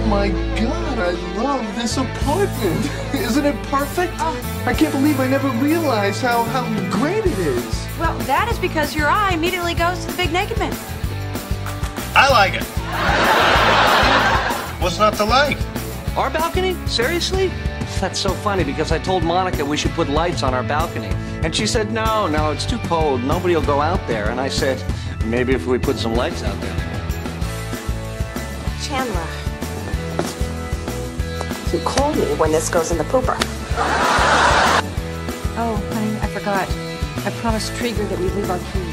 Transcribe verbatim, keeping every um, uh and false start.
my God, I love this apartment. Isn't it perfect? Oh. I can't believe I never realized how, how great it is. Well, that is because your eye immediately goes to the big naked man. I like it. What's not to like? Our balcony? Seriously? That's so funny because I told Monica we should put lights on our balcony. And she said, no, no, it's too cold. Nobody will go out there. And I said, maybe if we put some lights out there. Chandler, you call me when this goes in the pooper. Oh, honey, I forgot. I promised Trigger that we'd leave our keys.